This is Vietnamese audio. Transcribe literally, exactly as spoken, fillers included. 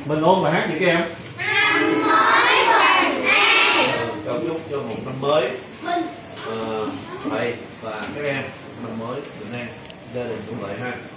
Mình ôn bài hát gì các em? Năm mới bình an. Ừ, cầu chúc cho một năm mới Bình. uh, thầy và các em năm mới bình an, gia đình cũng vậy ha.